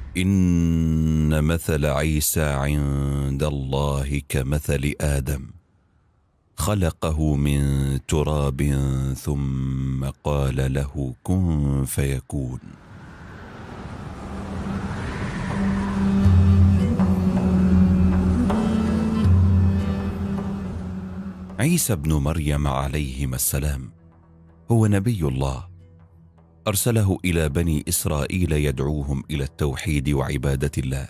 إن مثل عيسى عند الله كمثل آدم، خلقه من تراب ثم قال له كن فيكون. عيسى ابن مريم عليهما السلام هو نبي الله، أرسله إلى بني إسرائيل يدعوهم إلى التوحيد وعبادة الله.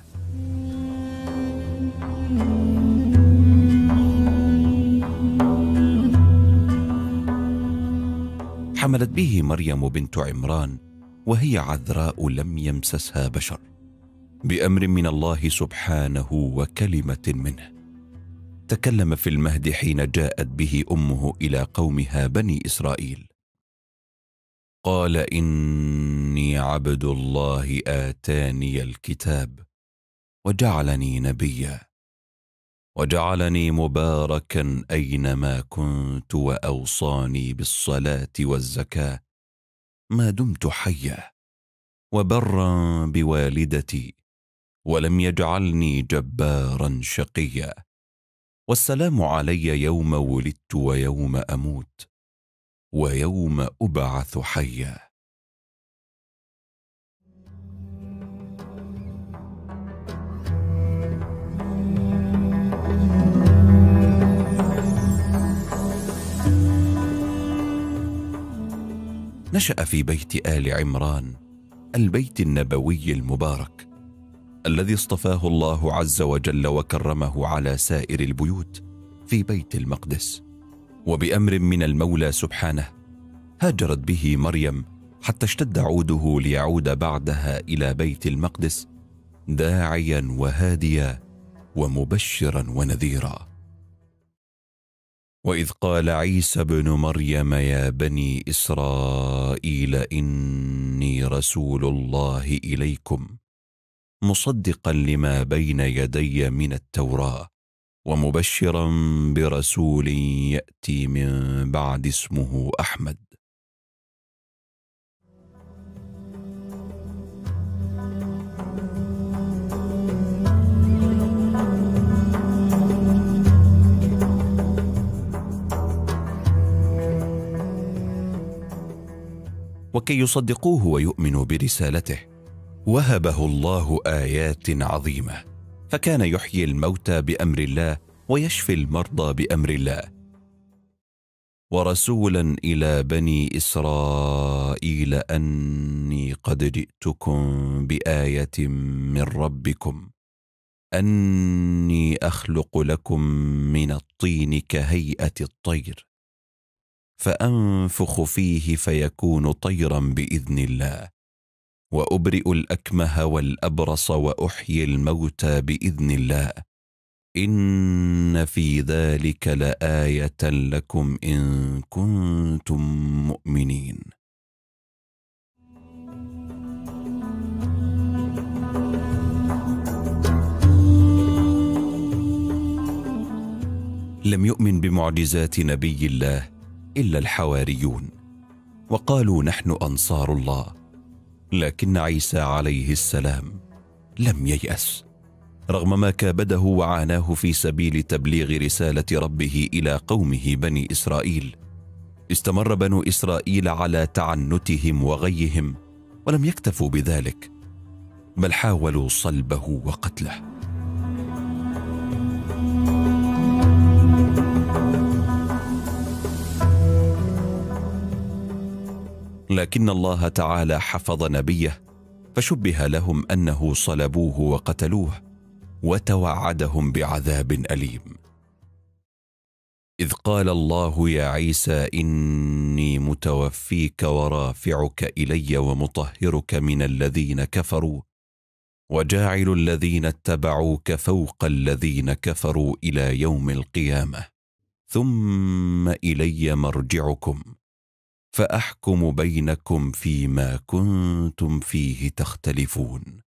حملت به مريم بنت عمران وهي عذراء لم يمسسها بشر، بأمر من الله سبحانه وكلمة منه. تكلم في المهد حين جاءت به أمه إلى قومها بني إسرائيل، قال إني عبد الله آتاني الكتاب وجعلني نبيا وجعلني مباركا أينما كنت وأوصاني بالصلاة والزكاة ما دمت حيا وبرا بوالدتي ولم يجعلني جبارا شقيا، والسلام علي يوم ولدت ويوم أموت ويوم أبعث حيا. نشأ في بيت آل عمران، البيت النبوي المبارك الذي اصطفاه الله عز وجل وكرمه على سائر البيوت في بيت المقدس. وبأمر من المولى سبحانه هاجرت به مريم حتى اشتد عوده ليعود بعدها إلى بيت المقدس داعيا وهاديا ومبشرا ونذيرا. وإذ قال عيسى ابن مريم يا بني إسرائيل إني رسول الله إليكم مصدقا لما بين يدي من التوراة ومبشرا برسول يأتي من بعد اسمه أحمد. وكي يصدقوه ويؤمنوا برسالته وهبه الله آيات عظيمة، فكان يحيي الموتى بأمر الله ويشفي المرضى بأمر الله، ورسولا إلى بني إسرائيل أني قد جئتكم بآية من ربكم أني أخلق لكم من الطين كهيئة الطير فأنفخ فيه فيكون طيرا بإذن الله وأبرئ الأكمه والأبرص وأحيي الموتى بإذن الله إن في ذلك لآية لكم إن كنتم مؤمنين. لم يؤمن بمعجزات نبي الله إلا الحواريون، وقالوا نحن أنصار الله، لكن عيسى عليه السلام لم ييأس رغم ما كابده وعاناه في سبيل تبليغ رسالة ربه إلى قومه بني إسرائيل. استمر بنو إسرائيل على تعنتهم وغيهم، ولم يكتفوا بذلك بل حاولوا صلبه وقتله. لكن الله تعالى حفظ نبيه فشبه لهم أنه صلبوه وقتلوه وتوعدهم بعذاب أليم. إذ قال الله يا عيسى إني متوفيك ورافعك إلي ومطهرك من الذين كفروا وجاعل الذين اتبعوك فوق الذين كفروا إلى يوم القيامة ثم إلي مرجعكم فأحكم بينكم فيما كنتم فيه تختلفون.